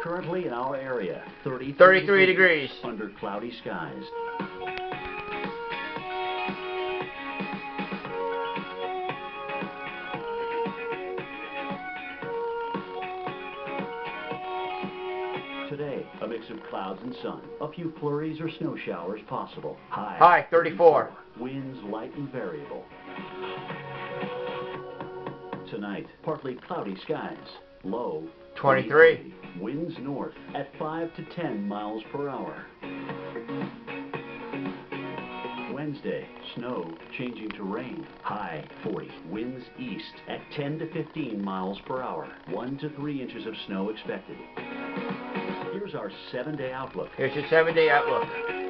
Currently in our area, 33 degrees. Under cloudy skies. Today, a mix of clouds and sun. A few flurries or snow showers possible. High 34. Winds light and variable. Tonight, partly cloudy skies. Low 23. Winds north at 5 to 10 miles per hour. Wednesday, snow changing to rain. High 40. Winds east at 10 to 15 miles per hour. 1 to 3 inches of snow expected. Here's our 7-day outlook. Here's your 7-day outlook.